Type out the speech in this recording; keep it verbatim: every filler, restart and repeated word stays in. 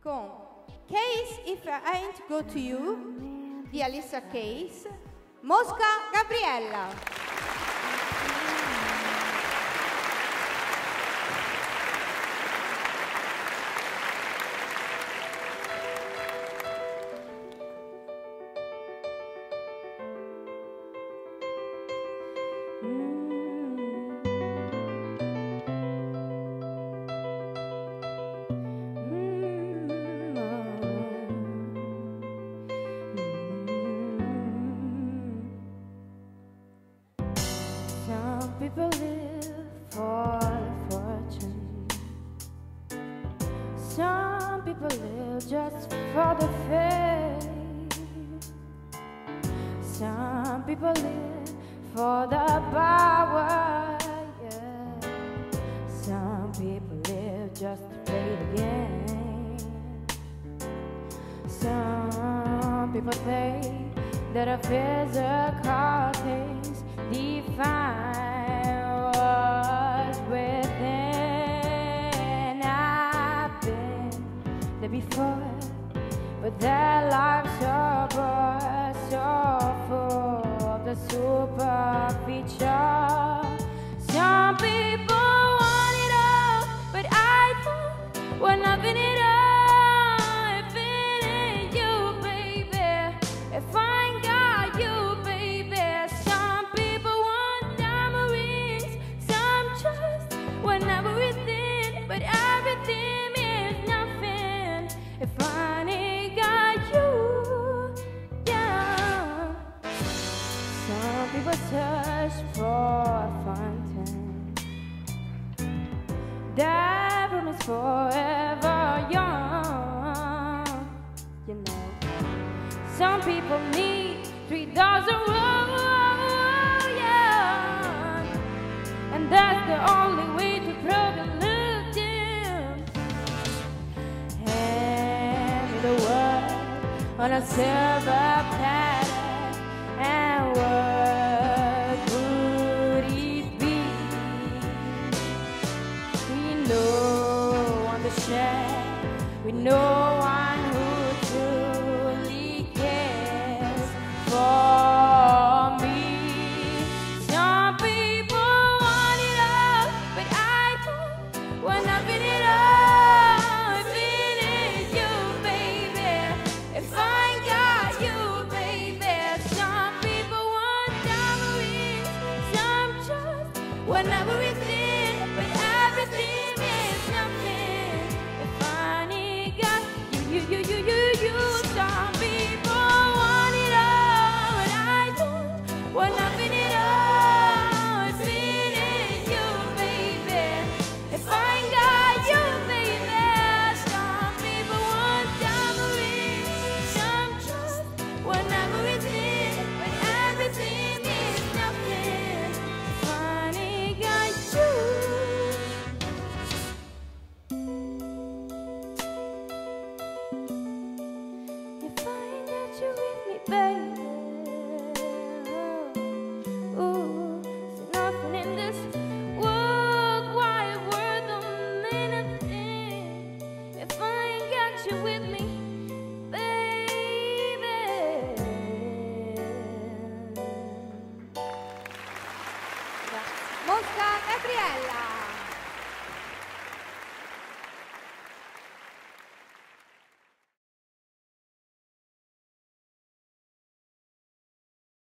con Case If I Ain't Go To You di Alicia Keys, Mosca Gabriella. People live for the fortune. Some people live just for the fame. Some people live for the power, yeah. Some people live just to play the game. Some people think that a physical things define within. I've been there before, but their lives so broad, so full of the superficial. Some people want it all, but I thought we're nothing at all. If it ain't you, baby, if I ain't got you, baby. Some people want diamond rings, some just want everything, but everything means nothing if I ain't got you, yeah. Some people search for a fountain, that room is forever young, you know. Some people need three dozen roses, yeah, and that's the only way to prove you look them. Hand the world on a silver platter, and what would it be? We know on the shelf, we know one who truly cares for me. Some people want it all, but I thought we're nothing at all. If it ain't you, baby, if I ain't got you, baby. Some people want diamond rings, some just want everything, but everything means nothing if I ain't got you, you, you, you, you, you. Some people want it all, but I don't want nothing at all. If it ain't you, baby, if I ain't got you, baby. Some people want diamond rings, some just want everything, but everything means nothing if I ain't got you. If I ain't got you with me, baby, ooh, there's nothing in this world quite worth a minute. If I ain't got you with me,